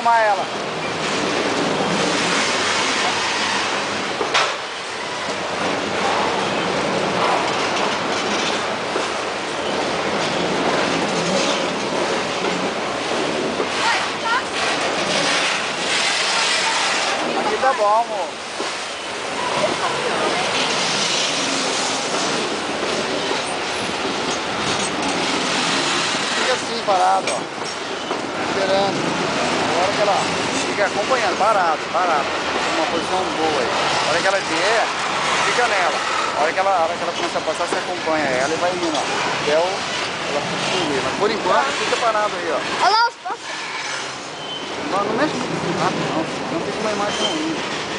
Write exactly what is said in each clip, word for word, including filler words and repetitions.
chamar ela. Aqui tá bom, amor. Fica assim, parado, ó. Esperando. Agora que ela fica acompanhando, parado, parado. Uma posição boa aí. A hora que ela vier, fica nela. A hora que ela, a hora que ela começa a passar, você acompanha ela e vai indo, ó. Até o, ela subir. Mas por enquanto, fica parado aí, ó. Olha lá os passos. Não, não mexe muito rápido, não. Não fica uma imagem ruim.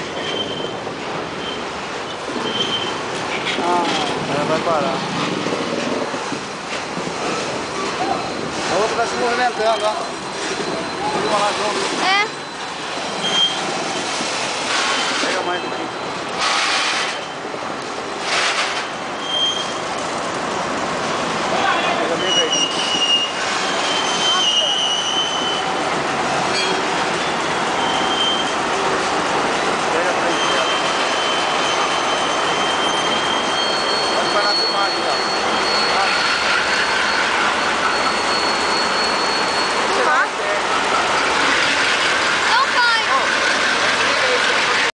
Ah, ela vai parar. A outra vai se movimentando, ó. Vamos lá junto. É.